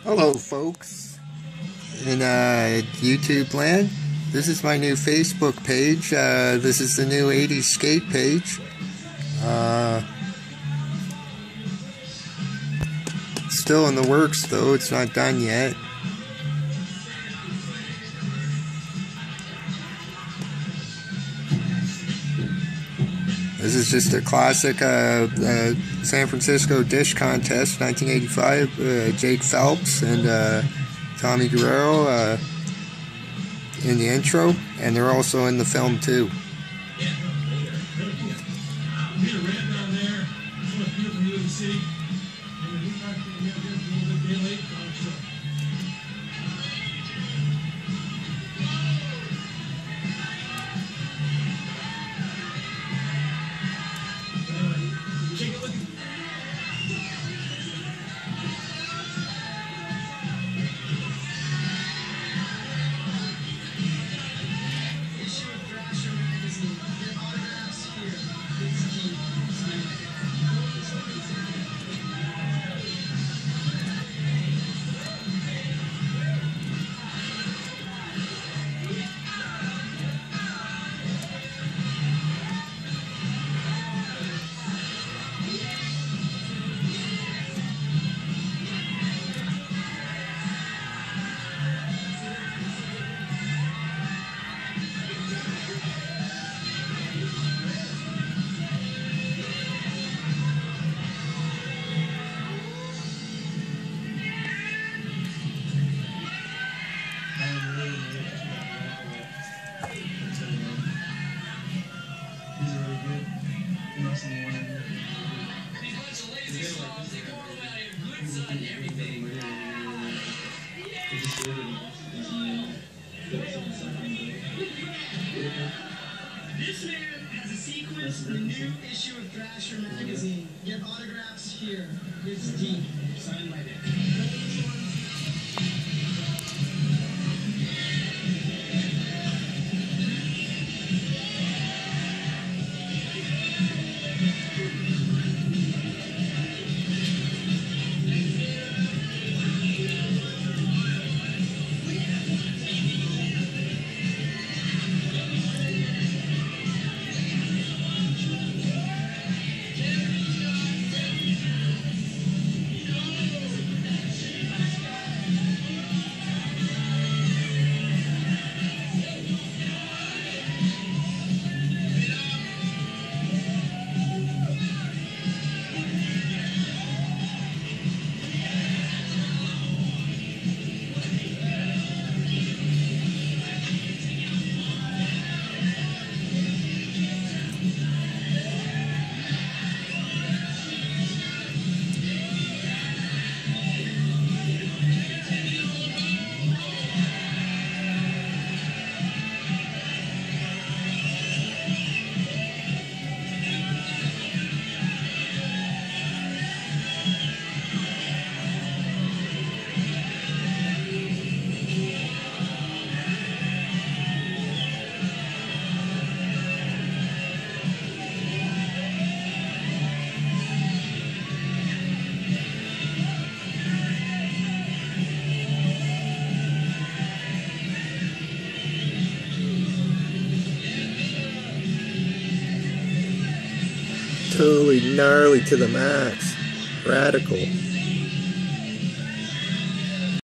Hello, folks in YouTube land. This is my new Facebook page. This is the new 80s skate page. Still in the works, though. It's not done yet. This is just a classic San Francisco Dish Contest, 1985. Jake Phelps and Tommy Guerrero in the intro, and they're also in the film too. This man has a sequence in the new issue of Thrasher magazine. Get autographs here. It's deep. Signed by Dick. Totally gnarly to the max. Radical.